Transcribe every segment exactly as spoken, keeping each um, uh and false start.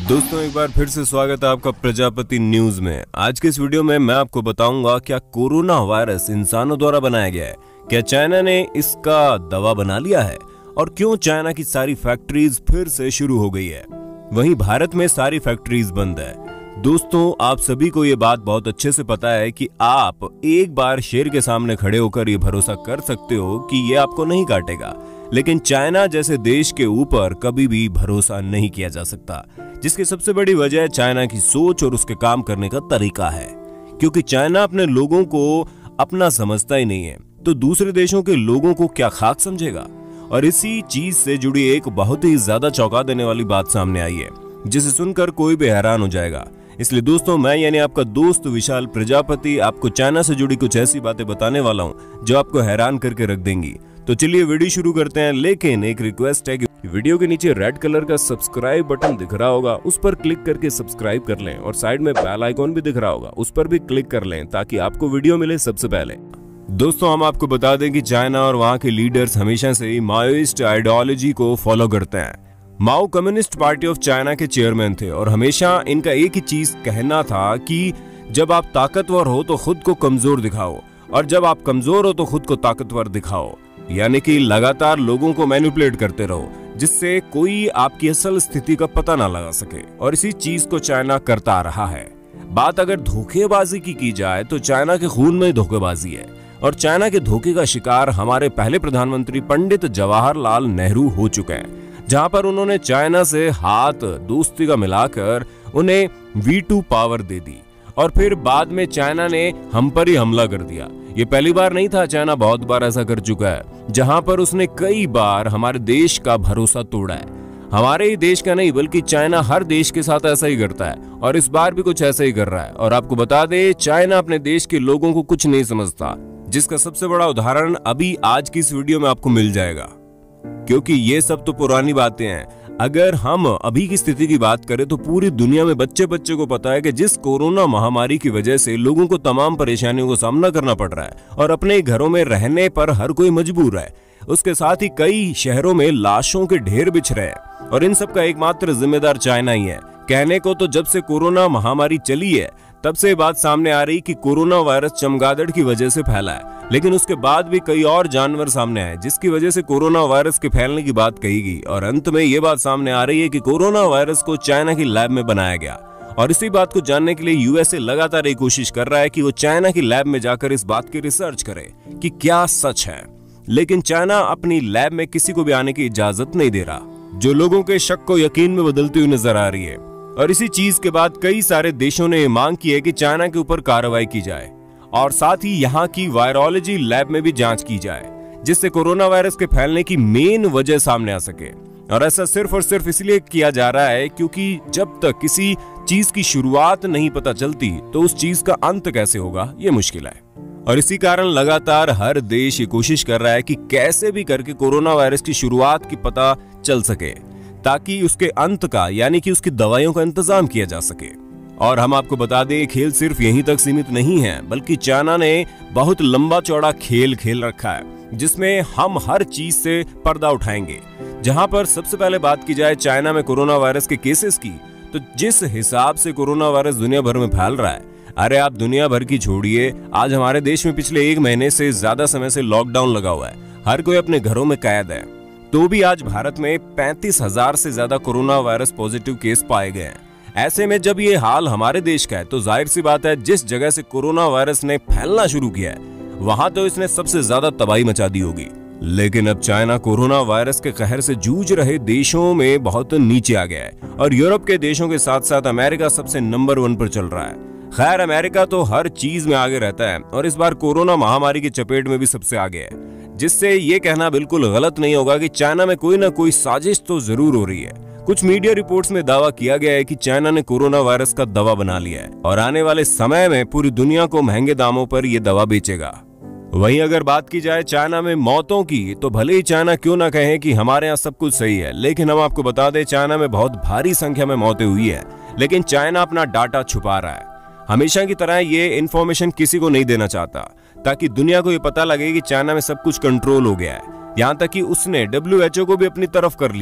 दोस्तों एक बार फिर से स्वागत है आपका प्रजापति न्यूज में। आज के इस वीडियो में मैं आपको बताऊंगा क्या कोरोना वायरस इंसानों द्वारा बनाया गया है, क्या चाइना ने इसका दवा बना लिया है और क्यों चाइना की सारी फैक्ट्रीज फिर से शुरू हो गई है, वहीं भारत में सारी फैक्ट्रीज बंद है। दोस्तों आप सभी को ये बात बहुत अच्छे से पता है कि आप एक बार शेर के सामने खड़े होकर ये भरोसा कर सकते हो कि ये आपको नहीं काटेगा, लेकिन चाइना जैसे देश के ऊपर कभी भी भरोसा नहीं किया जा सकता, जिसकी सबसे बड़ी वजह चाइना की सोच और उसके काम करने का तरीका है। क्योंकि चाइना अपने लोगों को अपना समझता ही नहीं है तो दूसरे देशों के लोगों को क्या खाक समझेगा। और इसी चीज से जुड़ी एक बहुत ही ज्यादा चौंका देने वाली बात सामने आई है, जिसे सुनकर कोई भी हैरान हो जाएगा। इसलिए दोस्तों मैं यानी आपका दोस्त विशाल प्रजापति आपको चाइना से जुड़ी कुछ ऐसी बातें बताने वाला हूं जो आपको हैरान करके रख देंगी। तो चलिए वीडियो शुरू करते हैं, लेकिन एक रिक्वेस्ट है कि वीडियो के नीचे रेड कलर का सब्सक्राइब बटन दिख रहा होगा, उस पर क्लिक करके सब्सक्राइब कर लें और साइड में बेल आइकॉन भी दिख रहा होगा, उस पर भी क्लिक कर लें ताकि आपको वीडियो मिले सबसे पहले। दोस्तों हम आपको बता दें कि चाइना और वहां के लीडर्स हमेशा से ही माओइस्ट आइडियोलॉजी को फॉलो करते हैं। Mao communist party of China के चेयरमैन थे और हमेशा इनका एक ही चीज कहना था कि जब आप ताकतवर हो तो खुद को कमजोर दिखाओ और जब आप कमजोर हो तो खुद को ताकतवर दिखाओ, यानी कि लगातार लोगों को मैनिपुलेट करते रहो जिससे कोई आपकी असल स्थिति का पता ना लगा सके। और इसी चीज को चाइना करता आ रहा है। बात अगर धोखेबाजी की की जाए तो चाइना के खून में धोखेबाजी है और चाइना के धोखे का शिकार हमारे पहले प्रधानमंत्री पंडित जवाहरलाल नेहरू हो चुके हैं, जहां पर उन्होंने चाइना से हाथ दोस्ती का मिलाकर उन्हें वी टू पावर दे दी और फिर बाद में चाइना ने हम पर ही हमला कर दिया। ये पहली बार नहीं था, चाइना बहुत बार ऐसा कर चुका है, जहां पर उसने कई बार हमारे देश का भरोसा तोड़ा है। हमारे ही देश का नहीं बल्कि चाइना हर देश के साथ ऐसा ही करता है और इस बार भी कुछ ऐसा ही कर रहा है। और आपको बता दे चाइना अपने देश के लोगों को कुछ नहीं समझता, जिसका सबसे बड़ा उदाहरण अभी आज की इस वीडियो में आपको मिल जाएगा। क्योंकि ये सब तो पुरानी बातें हैं। अगर हम अभी की स्थिति की बात करें तो पूरी दुनिया में बच्चे बच्चे को पता है कि जिस कोरोना महामारी की वजह से लोगों को तमाम परेशानियों को सामना करना पड़ रहा है और अपने घरों में रहने पर हर कोई मजबूर है, उसके साथ ही कई शहरों में लाशों के ढेर बिछ रहे हैं और इन सब का एकमात्र जिम्मेदार चाइना ही है। कहने को तो जब से कोरोना महामारी चली है तब से बात सामने आ रही कि कोरोना वायरस चमगादड़ की वजह से फैला है, लेकिन उसके बाद भी कई और जानवर सामने आए जिसकी वजह से कोरोना वायरस के फैलने की बात कही गई। और अंत में ये बात सामने आ रही है कि कोरोना वायरस को चाइना की लैब में बनाया गया। और इसी बात को जानने के लिए यूएसए लगातार ये कोशिश कर रहा है कि वो चाइना की लैब में जाकर इस बात की रिसर्च करे कि क्या सच है, लेकिन चाइना अपनी लैब में किसी को भी आने की इजाजत नहीं दे रहा, जो लोगों के शक को यकीन में बदलती हुई नजर आ रही है। और इसी चीज के बाद कई सारे देशों ने मांग की है कि चाइना के ऊपर कार्रवाई की जाए और साथ ही यहाँ की वायरोलॉजी लैब में भी जांच की जाए, जिससे कोरोना वायरस के फैलने की मेन वजह सामने आ सके। और ऐसा सिर्फ और सिर्फ इसलिए किया जा रहा है क्योंकि जब तक किसी चीज की शुरुआत नहीं पता चलती तो उस चीज का अंत कैसे होगा ये मुश्किल है। और इसी कारण लगातार हर देश ये कोशिश कर रहा है कि कैसे भी करके कोरोना वायरस की शुरुआत की पता चल सके ताकि उसके अंत का यानी कि उसकी दवाइयों का इंतजाम किया जा सके। और हम आपको बता दें खेल सिर्फ यहीं तक सीमित नहीं है, बल्कि चाइना ने बहुत लंबा चौड़ा खेल खेल रखा है जिसमें हम हर चीज से पर्दा उठाएंगे। जहां पर सबसे पहले बात की जाए चाइना में कोरोना वायरस के केसेस की, तो जिस हिसाब से कोरोना वायरस दुनिया भर में फैल रहा है, अरे आप दुनिया भर की छोड़िए, आज हमारे देश में पिछले एक महीने से ज्यादा समय से लॉकडाउन लगा हुआ है, हर कोई अपने घरों में कैद है, तो भी आज भारत में पैंतीस हजार से ज्यादा कोरोना वायरस पॉजिटिव केस पाए गए हैं। ऐसे में जब ये हाल हमारे देश का है तो जाहिर सी बात है जिस जगह से कोरोना वायरस ने फैलना शुरू किया है वहां तो इसने सबसे ज्यादा तबाही मचा दी होगी। लेकिन अब चाइना कोरोना वायरस के कहर से जूझ रहे देशों में बहुत नीचे आ गया है और यूरोप के देशों के साथ साथ अमेरिका सबसे नंबर वन पर चल रहा है। खैर अमेरिका तो हर चीज में आगे रहता है और इस बार कोरोना महामारी की चपेट में भी सबसे आगे है, जिससे ये कहना बिल्कुल गलत नहीं होगा कि चाइना में कोई ना कोई साजिश तो जरूर हो रही है। कुछ मीडिया रिपोर्ट्स में दावा किया गया है कि चाइना ने कोरोना वायरस का दवा बना लिया है और आने वाले समय में पूरी दुनिया को महंगे दामों पर यह दवा बेचेगा। वहीं अगर बात की जाए चाइना में मौतों की, तो भले ही चाइना क्यों ना कहे कि हमारे यहाँ सब कुछ सही है, लेकिन हम आपको बता दें चाइना में बहुत भारी संख्या में मौतें हुई है, लेकिन चाइना अपना डाटा छुपा रहा है। हमेशा की तरह ये इन्फॉर्मेशन किसी को नहीं देना चाहता ताकि दुनिया को ये पता लगे कि चाइना में सब कुछ कंट्रोल हो गया है। यहाँ तक कि उसने डब्ल्यू एच ओ को भी अपनी तरफ कर लिया है।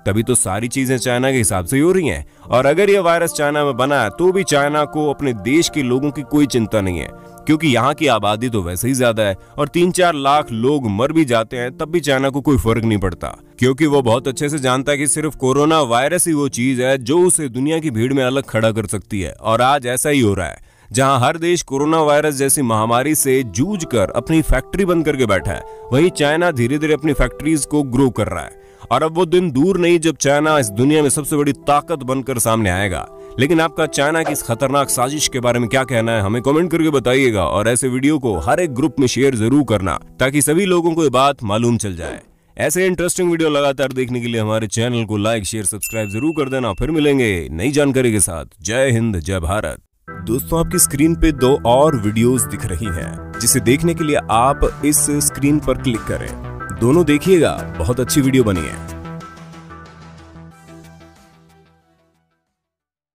तभी तो सारी चीजें चाइना के हिसाब से ही हो रही हैं। और अगर ये वायरस चाइना में बना है तो भी चाइना को अपने देश के लोगों की कोई चिंता नहीं है, क्योंकि यहाँ की आबादी तो वैसे ही ज्यादा है और तीन चार लाख लोग मर भी जाते हैं तब भी चाइना को कोई फर्क नहीं पड़ता, क्योंकि वो बहुत अच्छे से जानता है कि सिर्फ कोरोना वायरस ही वो चीज है जो उसे दुनिया की भीड़ में अलग खड़ा कर सकती है। और आज ऐसा ही हो रहा है, जहां हर देश कोरोना वायरस जैसी महामारी से जूझकर अपनी फैक्ट्री बंद करके बैठा है, वहीं चाइना धीरे धीरे अपनी फैक्ट्रीज को ग्रो कर रहा है। और अब वो दिन दूर नहीं जब चाइना इस दुनिया में सबसे बड़ी ताकत बनकर सामने आएगा। लेकिन आपका चाइना की इस खतरनाक साजिश के बारे में क्या कहना है, हमें कमेंट करके बताइएगा। और ऐसे वीडियो को हर एक ग्रुप में शेयर जरूर करना ताकि सभी लोगों को ये बात मालूम चल जाए। ऐसे इंटरेस्टिंग वीडियो लगातार देखने के लिए हमारे चैनल को लाइक शेयर सब्सक्राइब जरूर कर देना। फिर मिलेंगे नई जानकारी के साथ। जय हिंद जय भारत। दोस्तों, आपकी स्क्रीन पे दो और वीडियोस दिख रही हैं, जिसे देखने के लिए आप इस स्क्रीन पर क्लिक करें। दोनों देखिएगा, बहुत अच्छी वीडियो बनी है।